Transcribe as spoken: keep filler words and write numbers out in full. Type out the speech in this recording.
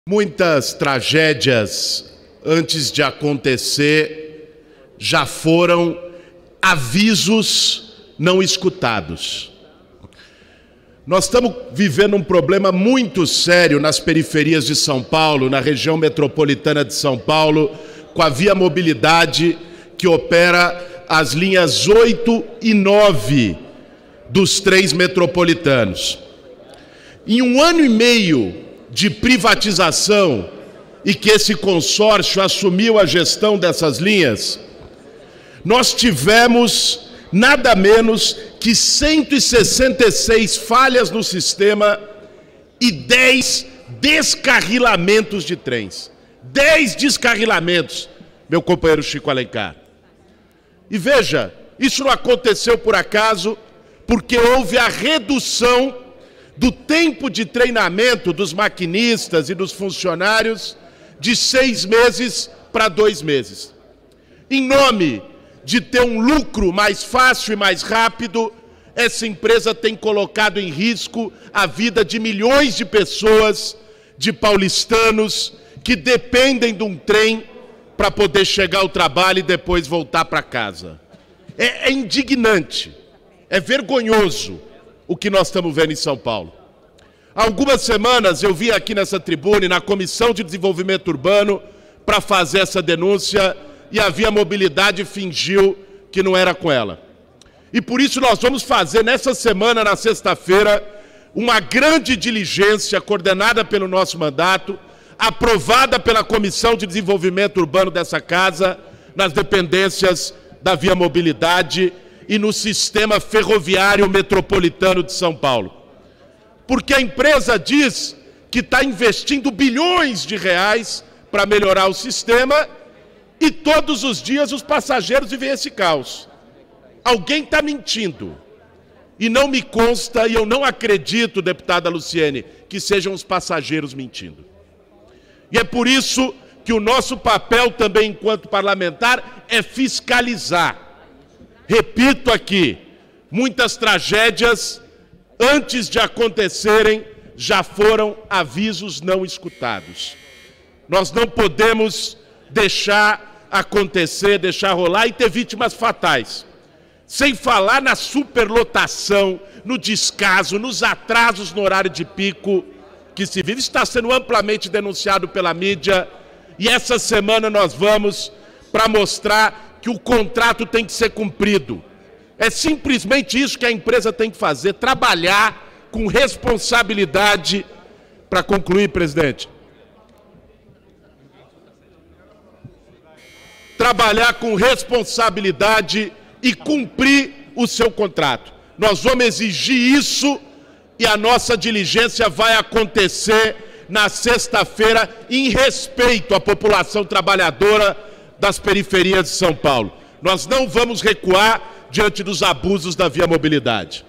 Muitas tragédias, antes de acontecer, já foram avisos não escutados. Nós estamos vivendo um problema muito sério nas periferias de São Paulo, na região metropolitana de São Paulo, com a Via Mobilidade, que opera as linhas oito e nove dos trens metropolitanos. Em um ano e meio de privatização e que esse consórcio assumiu a gestão dessas linhas, nós tivemos nada menos que cento e sessenta e seis falhas no sistema e dez descarrilamentos de trens. dez descarrilamentos, meu companheiro Chico Alencar. E veja, isso não aconteceu por acaso, porque houve a redução do tempo de treinamento dos maquinistas e dos funcionários de seis meses para dois meses. Em nome de ter um lucro mais fácil e mais rápido, essa empresa tem colocado em risco a vida de milhões de pessoas, de paulistanos, que dependem de um trem para poder chegar ao trabalho e depois voltar para casa. É, é indignante, é vergonhoso o que nós estamos vendo em São Paulo. Há algumas semanas eu vim aqui nessa tribuna, na Comissão de Desenvolvimento Urbano, para fazer essa denúncia, e a Via Mobilidade fingiu que não era com ela. E por isso nós vamos fazer nessa semana, na sexta-feira, uma grande diligência coordenada pelo nosso mandato, aprovada pela Comissão de Desenvolvimento Urbano dessa casa, nas dependências da Via Mobilidade e no sistema ferroviário metropolitano de São Paulo. Porque a empresa diz que está investindo bilhões de reais para melhorar o sistema e todos os dias os passageiros vivem esse caos. Alguém está mentindo. E não me consta, e eu não acredito, deputada Luciene, que sejam os passageiros mentindo. E é por isso que o nosso papel também, enquanto parlamentar, é fiscalizar. Repito aqui, muitas tragédias, antes de acontecerem, já foram avisos não escutados. Nós não podemos deixar acontecer, deixar rolar e ter vítimas fatais. Sem falar na superlotação, no descaso, nos atrasos no horário de pico que se vive. Isso está sendo amplamente denunciado pela mídia e essa semana nós vamos para mostrar que o contrato tem que ser cumprido. É simplesmente isso que a empresa tem que fazer, trabalhar com responsabilidade. Para concluir, presidente, trabalhar com responsabilidade e cumprir o seu contrato. Nós vamos exigir isso e a nossa diligência vai acontecer na sexta-feira em respeito à população trabalhadora das periferias de São Paulo. Nós não vamos recuar diante dos abusos da Via Mobilidade.